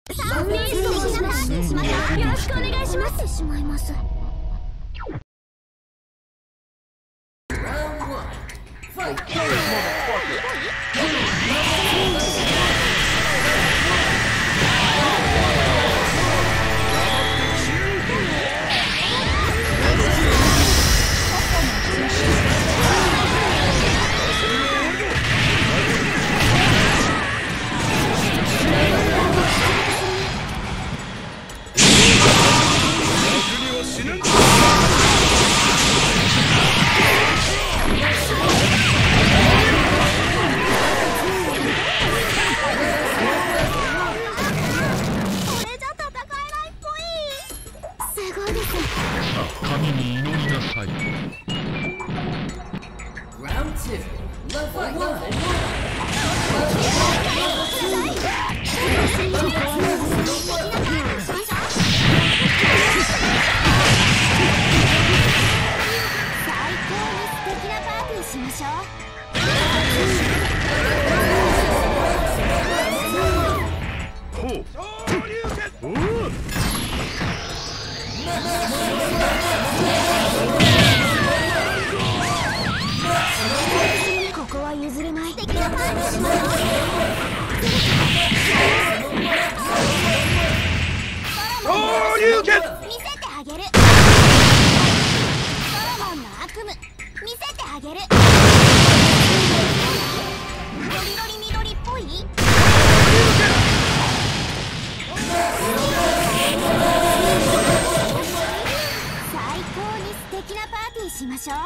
サウリーストもしましまった。よろしくお願いします。しまいます。 神に祈りなさい。 ここは譲れない。素敵なパーティーしましょう。見せてあげる。ソロモンの悪夢見せてあげる。ロリロリ緑っぽい。最高に素敵なパーティーしましょう。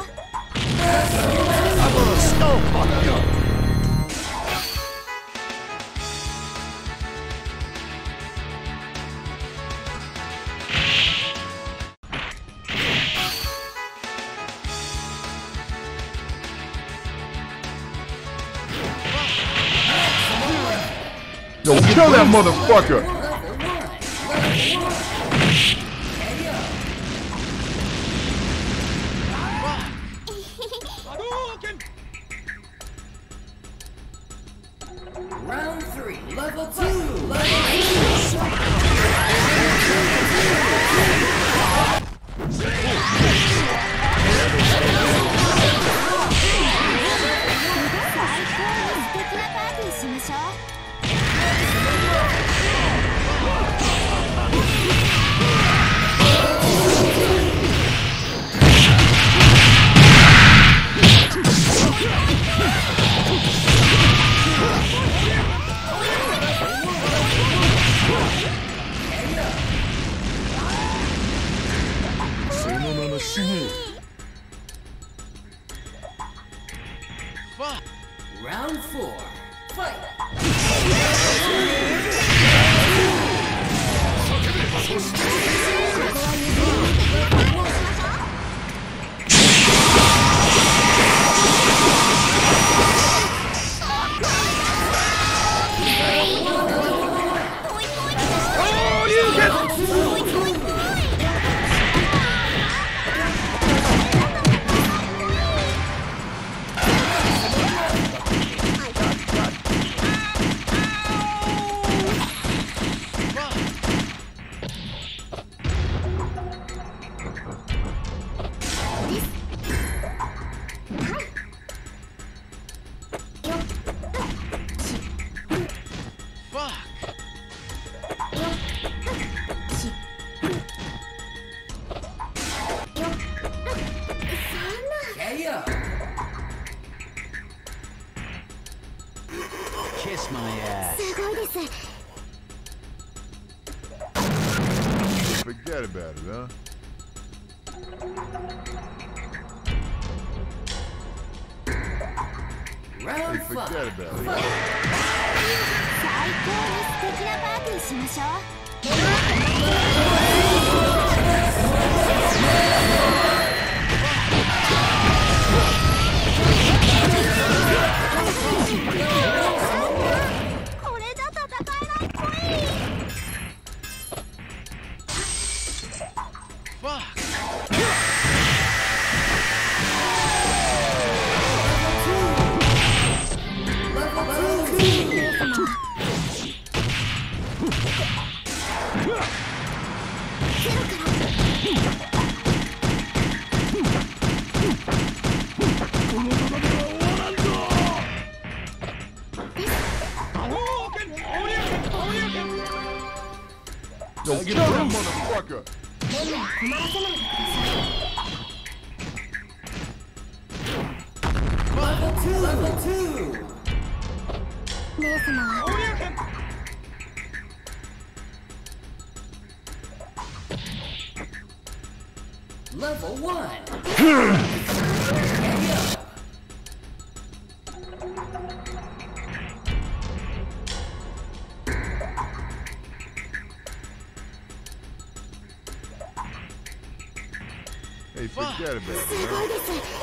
Yo, kill that motherfucker! Round 3, level 2, level そのまま死ね。 Round 4, fight! Kiss my ass. すごいです。 Forget about it, huh? Round Hey, forget 5. about it. 最高に素敵なパーティーしましょう。これじゃ戦えないっぽい。 様は Level 1. Hey, forget about す it. ごいです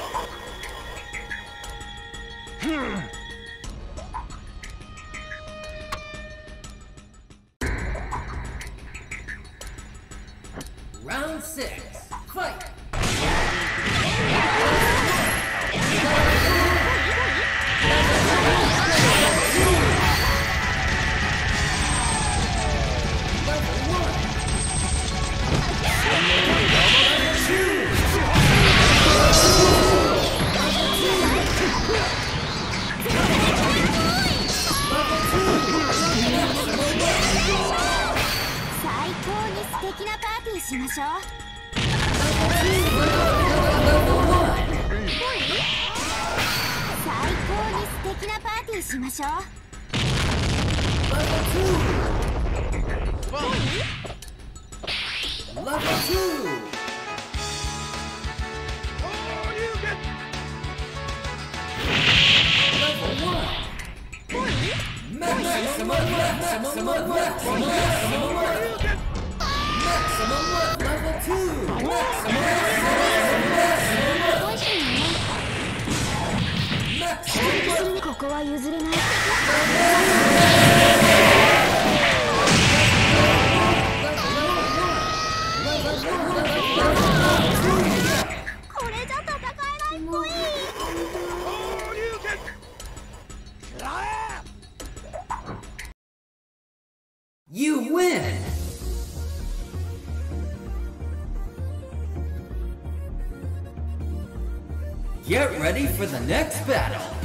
Round 6. Fight. Level 1. 最高に素敵なパーティーしましょう 最高に素敵なパーティーしましょう Level 2. Level 1. Maximum left. Level 2. Maximum. ここは譲れないこれじゃ戦えないっぽい You win. Get ready for the next battle.